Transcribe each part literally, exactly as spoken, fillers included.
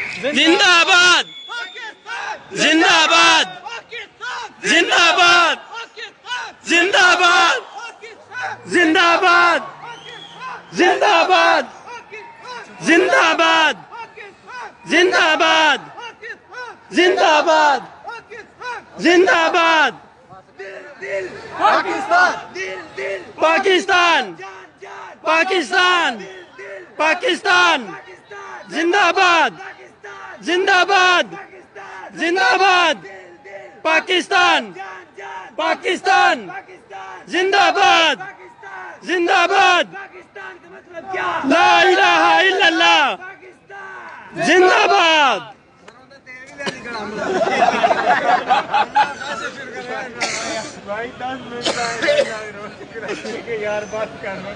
जिंदाबाद जिंदाबाद जिंदाबाद जिंदाबाद जिंदाबाद जिंदाबाद जिंदाबाद जिंदाबाद जिंदाबाद जिंदाबाद पाकिस्तान पाकिस्तान पाकिस्तान पाकिस्तान जिंदाबाद जिंदाबाद जिंदाबाद पाकिस्तान पाकिस्तान जिंदाबाद जिंदाबाद ला इलाहा इल्लल्लाह जिंदाबाद। भाई दस मिनट यार बात करना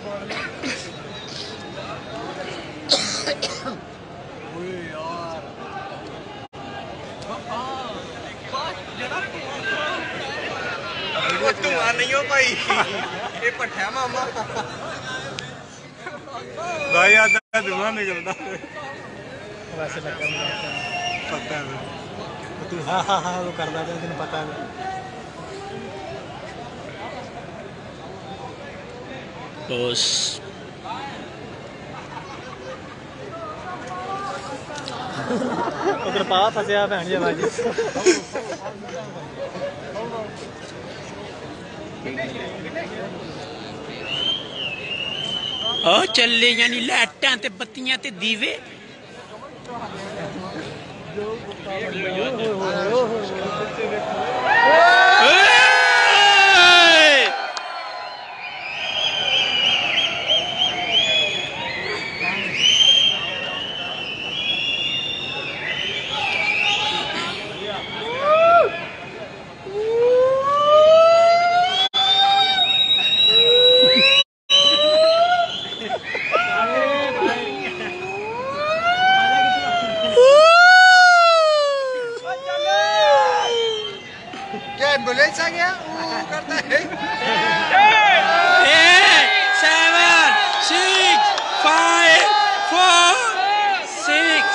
धुआं नहीं हो भाई ये भट्ठा मामा भाई आधा धुआं निकलता वैसे लगा पता है तू हाँ हाँ हाँ वो करता था तेन पता है बस उधर पा फसया भैन जी बाजी ओ चले यानी लाइटां ते बत्तियां ते दीवे एम्बुलेंस आ गया करता है seven six five four six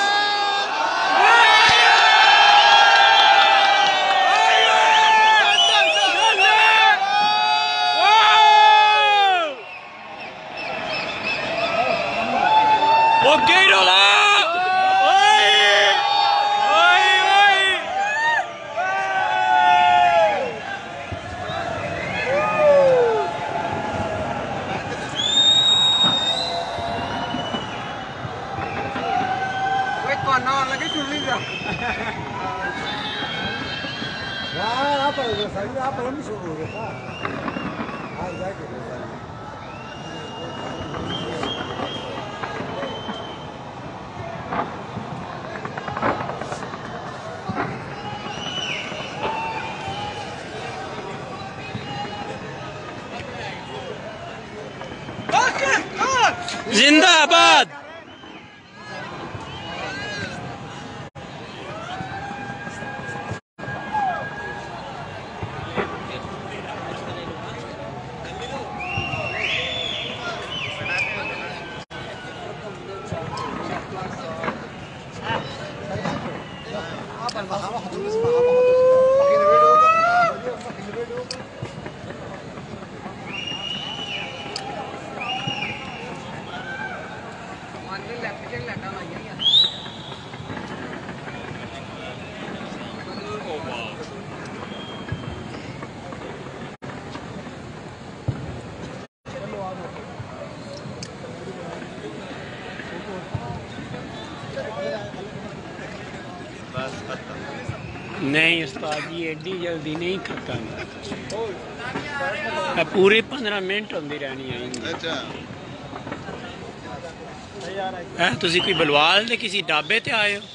वो गेट होला लगे चुनली जा यार आप पर सही आप पर नहीं शुरू हो गया आज जाके जिंदाबाद नहीं उस्ताद जी एडी जल्दी नहीं खत्म पूरे पंद्रह मिनट होंदी रहनी है। अच्छा है तुसी कोई बलवाल दे किसी ढाबे ते आए हो?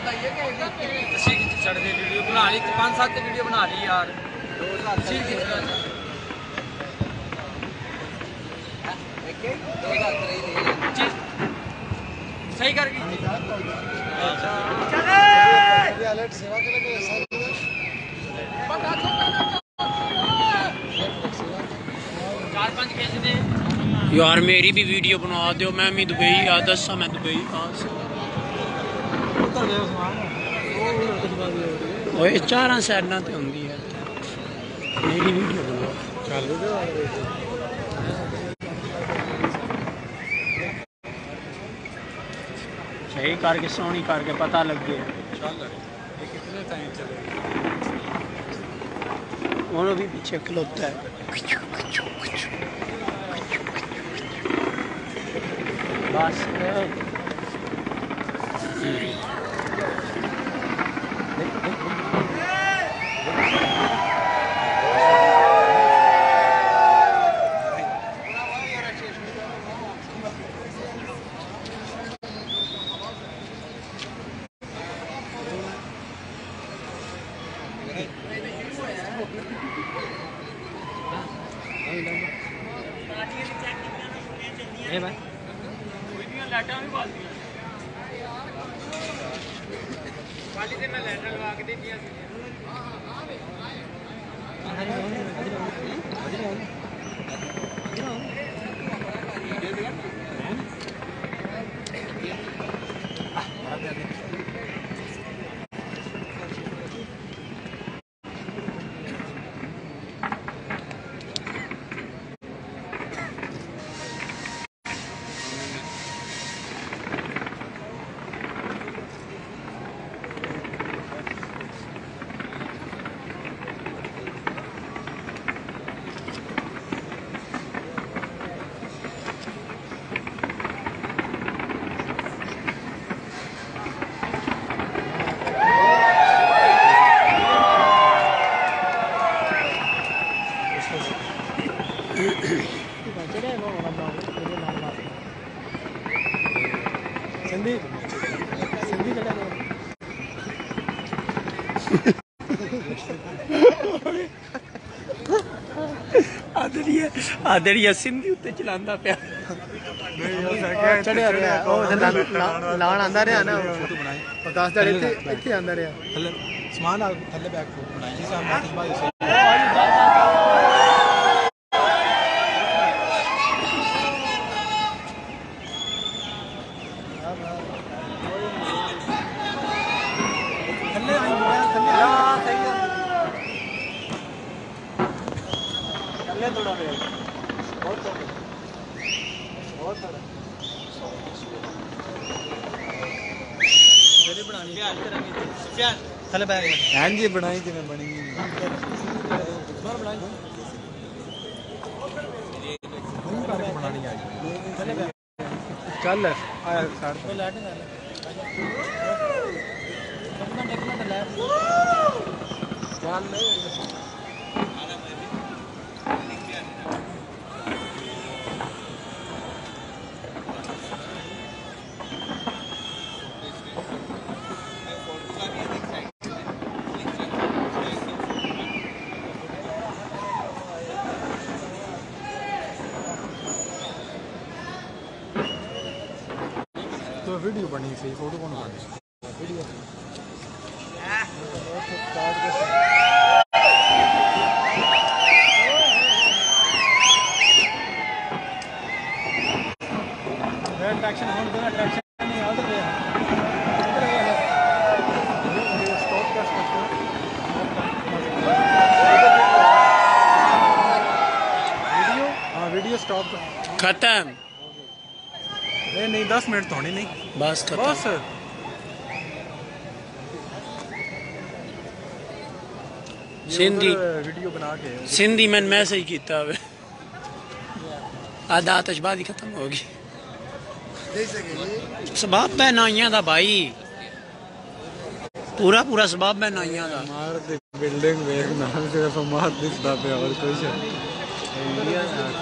ਅਸੀਂ ਕਿੱਥੇ ਛੱਡਦੇ ਵੀਡੀਓ ਬਣਾ ਲਈ ਪੰਜ ਸੱਤ ਵੀਡੀਓ ਬਣਾ ਲਈ ਯਾਰ ਅਸੀਂ ਕਿੱਥੇ सही कर गई चार पांच केजी दे यार मेरी भी वीडियो बना दो मैं भी दुबई आ दसा मैं दुबई ओए चार साइडा ते होंदी है मेरी वीडियो बनाओ चल सही करके सोनी करके पता लग गया ये कितने टाइम चलेगा वो भी पीछे खलोता है बस ए भाई लाटा भी बाल वाली ते मैं लैटर लगा के देतियां सी सिंधी सिंधी आदरिया आदरिया सिंधी उत्ते चलांदा पिया चढ़िया रहा ਉਹ ਲਾਣ ਆਂਦਾ ਰਿਹਾ ਨਾ ਉਹ ਦਸ ਦਿਨ ਇੱਥੇ ਇੱਥੇ ਆਂਦਾ ਰਿਹਾ ਥੱਲੇ ਸਮਾਨ ਆ ਥੱਲੇ ਬੈਗ ਬਣਾਈ ਸੀ ਸਾਹਮਣੇ ਤਜਬਾਹ थोड़ा बहुत बहुत मेरे बनानी थले बैग हाँ जी बनाई थी मैं बनी चल आया चल तो वीडियो बनी सही फोटो कौन बनी वीडियो ट्रैक्शन होने देना ट्रैक्शन नहीं आउट गया स्टॉप कर सकते वीडियो हाँ वीडियो स्टॉप खत्म नहीं नहीं दस मिनट तो होने नहीं बस खत्म बस सिंधी वीडियो बना के सिंधी मैंने मैसेज किया वे आधा आतशबाजी खत्म होगी सबाब बहनाइयां दा भाई पूरा पूरा सबाब बहनाइयां दा मार दे बिल्डिंग वेख ना सिर्फ मार दिसदा पे और कुछ इंडिया